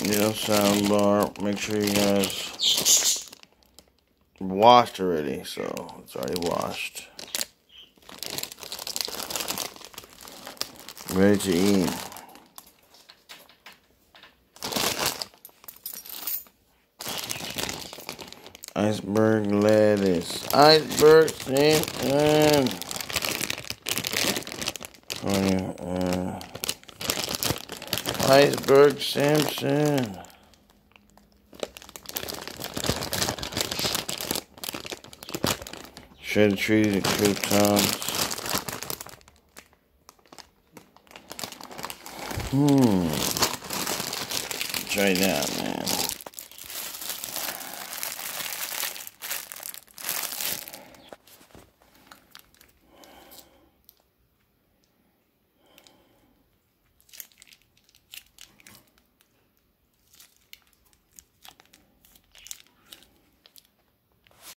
Little sound bar. Make sure you guys washed already, so it's already washed. Ready to eat. Iceberg lettuce. Iceberg Simpson. Iceberg Simpson. Shredded cheese and croutons. Try that, man.